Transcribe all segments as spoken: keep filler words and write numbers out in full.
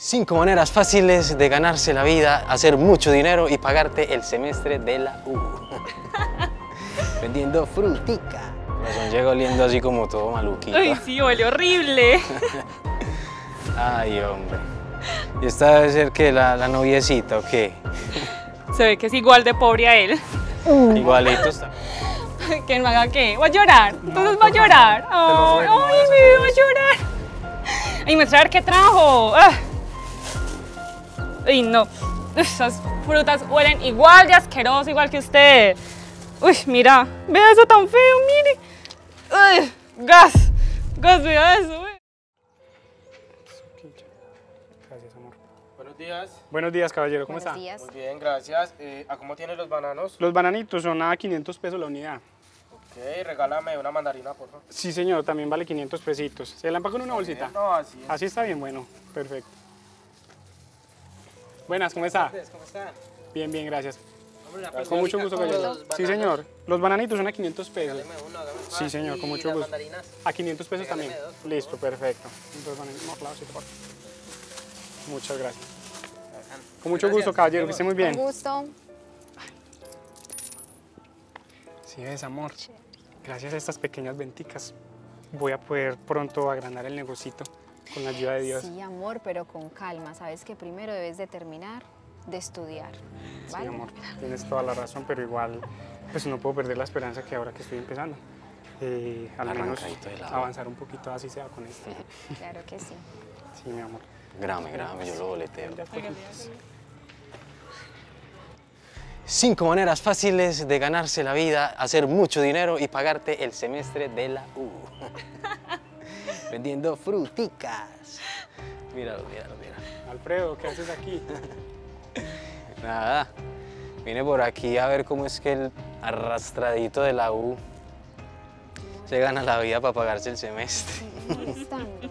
Cinco maneras fáciles de ganarse la vida, hacer mucho dinero y pagarte el semestre de la U. Vendiendo frutica. Razón llega oliendo así como todo maluquito. Ay, sí, huele horrible. Ay, hombre. ¿Y esta debe ser que la, la noviecita o qué? Se ve que es igual de pobre a él. Igualito está. ¿Que me haga qué? ¿Va a llorar? Entonces va a llorar. Ay, ay, mi bebé va a llorar. Ay, me trae a ver qué trajo. Ah. Ay, no. Esas frutas huelen igual de asqueroso, igual que usted. Uy, mira. Vea eso tan feo, mire. Ay, gas. Gas, vea eso. Uy. Gracias, amor. Buenos días. Buenos días, caballero. ¿Cómo Buenos está? días. Muy bien, gracias. Eh, ¿A cómo tienen los bananos? Los bananitos son a quinientos pesos la unidad. Ok, regálame una mandarina, por favor. Sí, señor, también vale quinientos pesitos. ¿Se la empaco en una bolsita? No, así es. Así está bien, bueno. Perfecto. Buenas, ¿cómo está? ¿Cómo están? Bien, bien, gracias. Gracias. Con mucho gusto, caballero. Los Sí, bananos. señor. Los bananitos son a quinientos pesos. Dame uno, hágame. Sí, señor, con ¿y mucho las gusto. mandarinas? A quinientos pesos Regáleme también. dos, por Listo, perfecto. Entonces, bananitos, no, claro, sí, por favor. Muchas gracias. Con mucho gusto, Gracias. caballero, que esté muy bien. Con gusto. Sí, es amor. Gracias a estas pequeñas venticas voy a poder pronto agrandar el negocito con la ayuda de Dios. Sí, amor, pero con calma. Sabes que primero debes de terminar de estudiar. ¿Vale? Sí, amor, tienes toda la razón, pero igual pues no puedo perder la esperanza que ahora que estoy empezando, eh, al menos Arrancadito de lado. avanzar un poquito, así sea con esto. Claro que sí. Sí, mi amor. Grame, grame, yo lo boleteo. Ya poquitos. Cinco maneras fáciles de ganarse la vida, hacer mucho dinero y pagarte el semestre de la U. Vendiendo fruticas. Míralo, míralo, míralo. Alfredo, ¿qué haces aquí? Nada, vine por aquí a ver cómo es que el arrastradito de la U se gana la vida para pagarse el semestre. Molestando.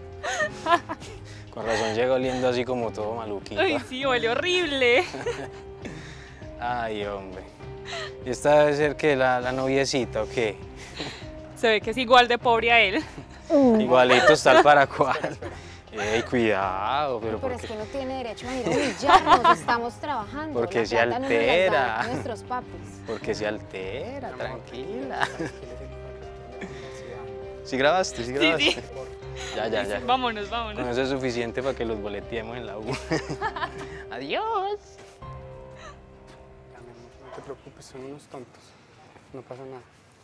Con razón llega oliendo así como todo maluquito. Ay, sí, huele horrible. Ay, hombre. ¿Y esta debe ser que la, la noviecita o qué? Se ve que es igual de pobre a él. Igualito está el para cual. Ey, cuidado, pero Pero ¿por es que qué? no tiene derecho a venir a humillarnos. Estamos trabajando. Porque La se plata no nos la dan altera. nuestros papis. Porque se altera, tranquila. ¿Sí grabaste? ¿Sí grabaste? sí. Ya, ya, ya. Vámonos, Con vámonos. eso es suficiente para que los boleteemos en la U. Adiós. Ya, mi amor, no te preocupes, son unos tontos. No pasa nada.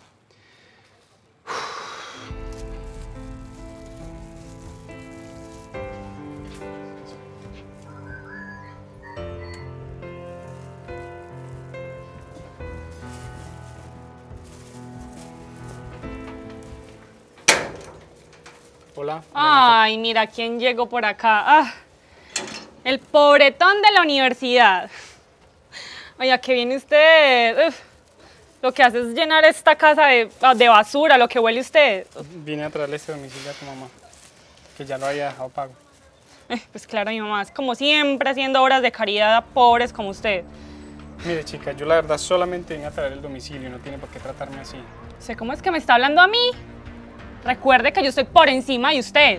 Hola. Ay, mira quién llegó por acá. Ah, el pobretón de la universidad. Oiga, que viene usted. Uf, lo que hace es llenar esta casa de, de basura, lo que huele usted. Vine a traerle este domicilio a tu mamá, que ya lo había dejado pago. Eh, pues claro, mi mamá es como siempre haciendo obras de caridad a pobres como usted. Mire, chica, yo la verdad solamente vine a traer el domicilio, no tiene por qué tratarme así. ¿Sé cómo es que me está hablando a mí? Recuerde que yo estoy por encima de usted.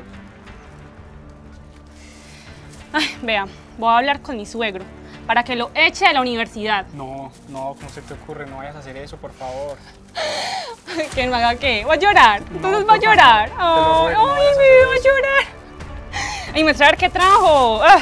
Ay, vea, voy a hablar con mi suegro para que lo eche de la universidad. No, no, ¿cómo se te ocurre? No vayas a hacer eso, por favor. ¿Que me haga qué? ¿Va a llorar? Entonces va a por llorar. favor, te lo Ay, ruego, no ay, vayas a mi hacer bebé va a llorar. Ay, me trae a ver qué trajo. Ah.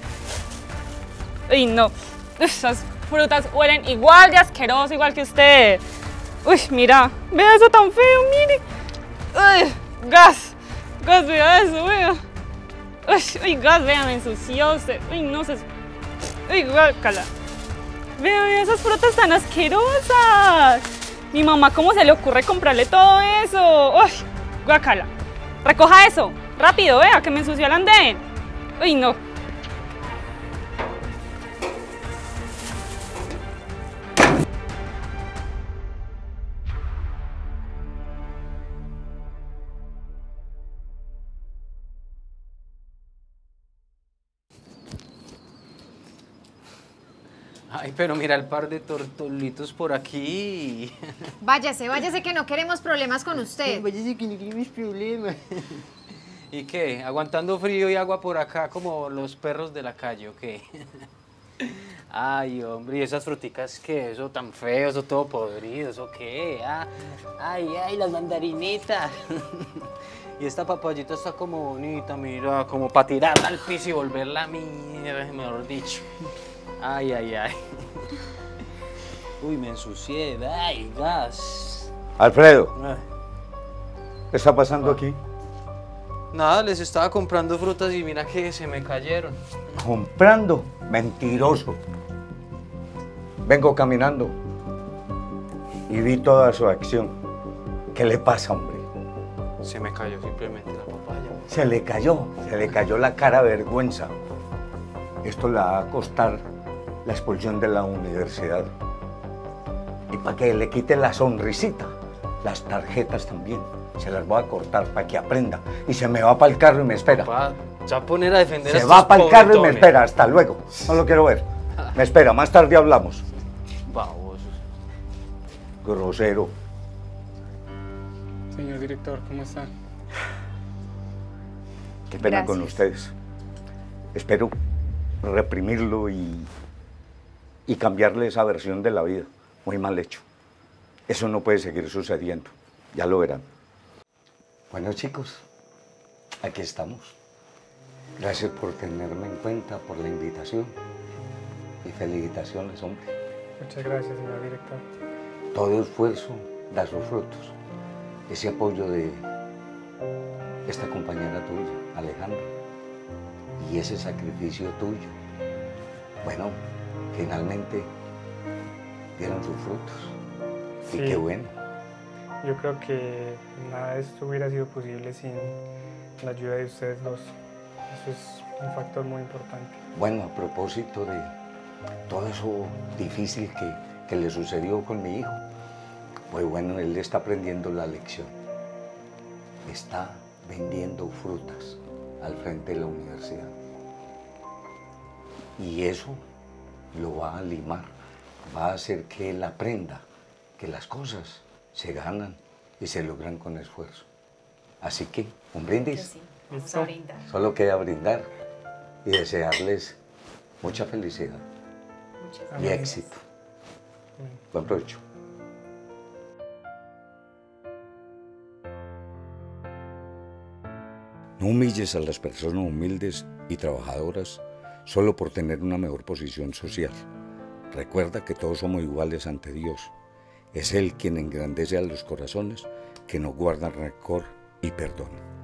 Ay, no. Esas frutas huelen igual de asqueroso, igual que usted. Uy, mira. Vea eso tan feo, mire. Ay, gas. Gas, vea eso, vea. Uy, uy, gas, vea, me ensució usted. Uy, no se... Uy, guácala. Vea, vea esas frutas tan asquerosas. Mi mamá, ¿cómo se le ocurre comprarle todo eso? Uy, guácala. Recoja eso. Rápido, vea, que me ensució el andén. Uy, no. Ay, pero mira el par de tortolitos por aquí. Váyase, váyase que no queremos problemas con usted. Váyase que no queremos problemas. ¿Y qué? ¿Aguantando frío y agua por acá como los perros de la calle o qué? Ay, hombre, ¿y esas fruticas qué? Eso tan feo, eso todo podrido, ¿eso qué? Ah, ay, ay, las mandarinitas. Y esta papayita está como bonita, mira, como para tirarla al piso y volverla a mierda, mejor dicho. Ay, ay, ay. Uy, me ensucié, ay, gas. Alfredo, Ay. ¿qué está pasando aquí? Nada, les estaba comprando frutas y mira que se me cayeron. Comprando, mentiroso. Vengo caminando y vi toda su acción. ¿Qué le pasa, hombre? Se me cayó simplemente la papaya. Se le cayó, se le cayó la cara de vergüenza. Esto le va a costar la expulsión de la universidad. Y para que le quite la sonrisita, las tarjetas también. Se las voy a cortar para que aprenda. Y se me va para el carro y me espera. Papá, ya a poner a defender a Se estos va para el carro y me pobretones. espera. Hasta luego. No lo quiero ver. Me espera. Más tarde hablamos. Babosos. Grosero. Señor director, ¿cómo está? Qué pena con Gracias. ustedes. Espero reprimirlo y, y cambiarle esa versión de la vida. Muy mal hecho. Eso no puede seguir sucediendo. Ya lo verán. Bueno, chicos, aquí estamos. Gracias por tenerme en cuenta, por la invitación. Y felicitaciones, hombre. Muchas gracias, señor director. Todo esfuerzo da sus frutos. Ese apoyo de esta compañera tuya, Alejandra, y ese sacrificio tuyo, bueno, finalmente dieron sus frutos. Y Sí. qué bueno. Yo creo que nada de esto hubiera sido posible sin la ayuda de ustedes dos. Eso es un factor muy importante. Bueno, a propósito de todo eso difícil que, que le sucedió con mi hijo, pues bueno, él está aprendiendo la lección. Está vendiendo frutas al frente de la universidad. Y eso lo va a limar, va a hacer que él aprenda que las cosas se ganan y se logran con esfuerzo. Así que, un brindis. ¿Listo? Solo queda brindar y desearles mucha felicidad y Amén. éxito. Buen provecho. No humilles a las personas humildes y trabajadoras solo por tener una mejor posición social. Recuerda que todos somos iguales ante Dios. Es Él quien engrandece a los corazones que no guardan rencor y perdón.